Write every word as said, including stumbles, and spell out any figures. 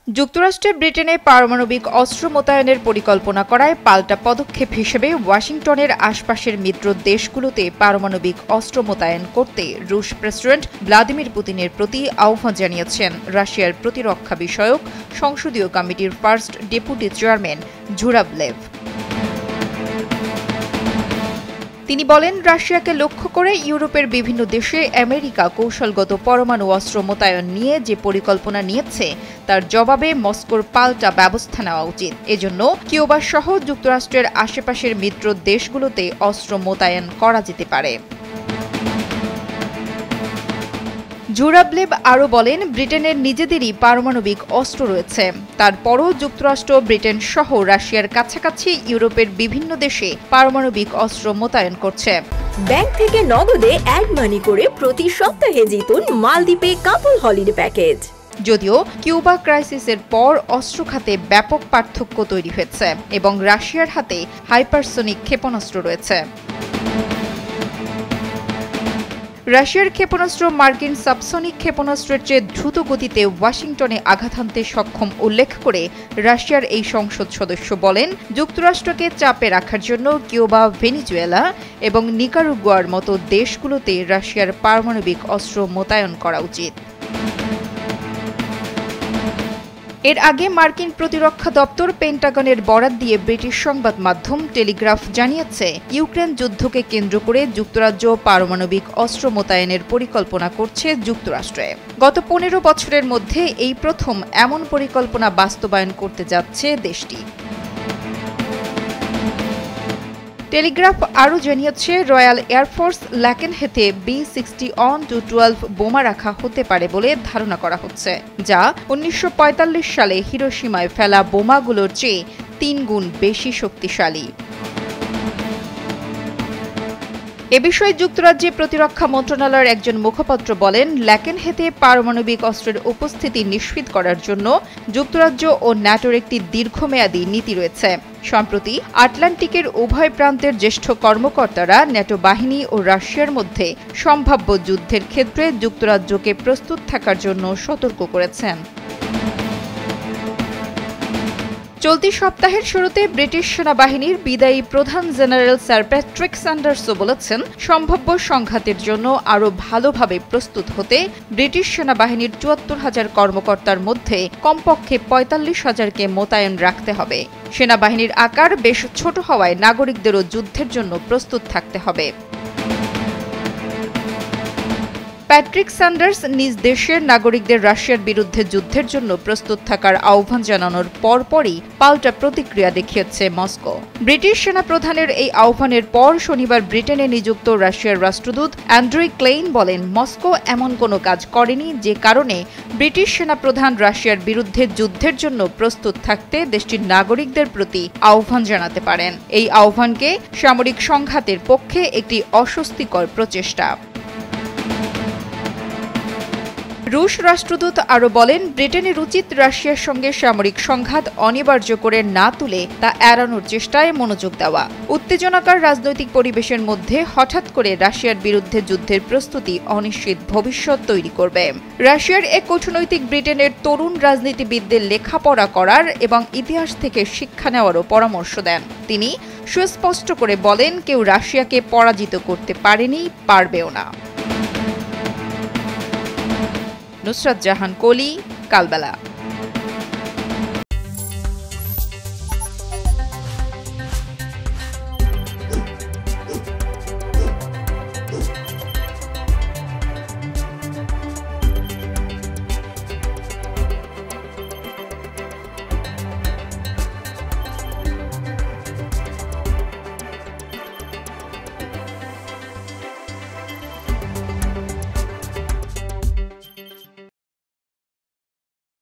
যুক্তরাষ্ট্রে ব্রিটেনে পারমাণবিক অস্ত্র মোতায়েনের পরিকল্পনা করায় পাল্টা পদক্ষেপ হিসেবে ওয়াশিংটনের আশপাশের মিত্র দেশগুলোতে পারমাণবিক অস্ত্র মোতায়েন করতে রুশ প্রেসিডেন্ট ভ্লাদিমির পুতিনের প্রতি আহ্বান জানিয়েছেন রাশিয়ার প্রতিরক্ষা বিষয়ক সংসদীয় কমিটির ফার্স্ট ডেপুটি চেয়ারম্যান জুরাবলেভ। তিনি বলেন, রাশিয়াকে লক্ষ্য করে ইউরোপের বিভিন্ন দেশে আমেরিকা কৌশলগত পরমাণু অস্ত্র মোতায়েন নিয়ে যে পরিকল্পনা নিয়েছে তার জবাবে মস্কোর পাল্টা ব্যবস্থা নেওয়া উচিত। এজন্য কিউবা সহ যুক্তরাষ্ট্রের আশেপাশের মিত্র দেশগুলোতে অস্ত্র মোতায়েন করা যেতে পারে। জুরাবলেভ আরও বলেন, ব্রিটেনের নিজেদেরই পারমাণবিক অস্ত্র রয়েছে, তারপরও যুক্তরাষ্ট্র ব্রিটেন সহ রাশিয়ার কাছাকাছি ইউরোপের বিভিন্ন দেশে পারমাণবিক অস্ত্র মোতায়েন করছে। ব্যাংক থেকে নগদে অ্যাড মানি করে প্রতি সপ্তাহে জিতুন মালদ্বীপে কাপল হলিডে প্যাকেজ। যদিও কিউবা ক্রাইসিসের পর অস্ত্র খাতে ব্যাপক পার্থক্য তৈরি হয়েছে এবং রাশিয়ার হাতে হাইপারসোনিক ক্ষেপণাস্ত্র রয়েছে। রাশিয়ার ক্ষেপণাস্ত্র মার্কিন সাবসনিক ক্ষেপণাস্ত্রের চেয়ে দ্রুত গতিতে ওয়াশিংটনে আঘাত হানতে সক্ষম উল্লেখ করে রাশিয়ার এই সংসদ সদস্য বলেন, যুক্তরাষ্ট্রকে চাপে রাখার জন্য কিউবা, ভেনিজুয়েলা এবং নিকারাগুয়ার মতো দেশগুলোতে রাশিয়ার পারমাণবিক অস্ত্র মোতায়েন করা উচিত। এর আগে মার্কিন প্রতিরক্ষা দপ্তর পেন্টাগনের বরাত দিয়ে ব্রিটিশ সংবাদ মাধ্যম টেলিগ্রাফ জানিয়েছে, ইউক্রেন যুদ্ধকে কেন্দ্র করে যুক্তরাজ্য পারমাণবিক অস্ত্র মোতায়েনের পরিকল্পনা করছে যুক্তরাষ্ট্রে। গত পনেরো বছরের মধ্যে এই প্রথম এমন পরিকল্পনা বাস্তবায়ন করতে যাচ্ছে দেশটি। টেলিগ্রাফ আরও জানিয়েছে, রয়্যাল এয়ারফোর্স ল্যাকেনহেতে B sixty one two twelve বোমা রাখা হতে পারে বলে ধারণা করা হচ্ছে, যা উনিশশো পঁয়তাল্লিশ সালে হিরোশিমায় ফেলা বোমাগুলোর চেয়ে তিন গুণ বেশি শক্তিশালী। এ বিষয়ে যুক্তরাজ্যের প্রতিরক্ষা মন্ত্রণালয়ের একজন মুখপাত্র বলেন, ল্যাকেনহেতে পারমাণবিক অস্ত্রের উপস্থিতি নিশ্চিত করার জন্য যুক্তরাজ্য ও ন্যাটোর একটি দীর্ঘমেয়াদী নীতি রয়েছে। সম্প্রতি আটলান্টিকের উভয় প্রান্তের জ্যেষ্ঠ কর্মকর্তারা ন্যাটো বাহিনী ও রাশিয়ার মধ্যে সম্ভাব্য যুদ্ধের ক্ষেত্রে যুক্তরাজ্যকে প্রস্তুত থাকার জন্য সতর্ক করেছেন। চলতি সপ্তাহের শুরুতে ব্রিটিশ সেনাবাহিনীর বিদায়ী প্রধান জেনারেল স্যার প্যাট্রিক স্যান্ডার্সও বলেছেন, সম্ভাব্য সংঘাতের জন্য আরও ভালোভাবে প্রস্তুত হতে ব্রিটিশ সেনাবাহিনীর চুয়াত্তর হাজার কর্মকর্তার মধ্যে কমপক্ষে পঁয়তাল্লিশ হাজারকে মোতায়েন রাখতে হবে। সেনাবাহিনীর আকার বেশ ছোট হওয়ায় নাগরিকদেরও যুদ্ধের জন্য প্রস্তুত থাকতে হবে। প্যাট্রিক স্যান্ডার্স নিজ দেশের নাগরিকদের রাশিয়ার বিরুদ্ধে যুদ্ধের জন্য প্রস্তুত থাকার আহ্বান জানানোর পরপরই পাল্টা প্রতিক্রিয়া দেখিয়েছে মস্কো। ব্রিটিশ সেনাপ্রধানের এই আহ্বানের পর শনিবার ব্রিটেনে নিযুক্ত রাশিয়ার রাষ্ট্রদূত অ্যান্ড্রি ক্লেইন বলেন, মস্কো এমন কোনো কাজ করেনি যে কারণে ব্রিটিশ সেনাপ্রধান রাশিয়ার বিরুদ্ধে যুদ্ধের জন্য প্রস্তুত থাকতে দেশটির নাগরিকদের প্রতি আহ্বান জানাতে পারেন। এই আহ্বানকে সামরিক সংঘাতের পক্ষে একটি অস্বস্তিকর প্রচেষ্টা। রুশ রাষ্ট্রদূত আরও বলেন, ব্রিটেনের উচিত রাশিয়ার সঙ্গে সামরিক সংঘাত অনিবার্য করে না তুলে তা এড়ানোর চেষ্টায় মনোযোগ দেওয়া। উত্তেজনাকার রাজনৈতিক পরিবেশের মধ্যে হঠাৎ করে রাশিয়ার বিরুদ্ধে যুদ্ধের প্রস্তুতি অনিশ্চিত ভবিষ্যৎ তৈরি করবে। রাশিয়ার এক কূটনৈতিক ব্রিটেনের তরুণ রাজনীতিবিদদের লেখাপড়া করার এবং ইতিহাস থেকে শিক্ষা নেওয়ারও পরামর্শ দেন। তিনি সুস্পষ্ট করে বলেন, কেউ রাশিয়াকে পরাজিত করতে পারেনি, পারবেও না। নুসরাত জাহান কলি, কালবেলা।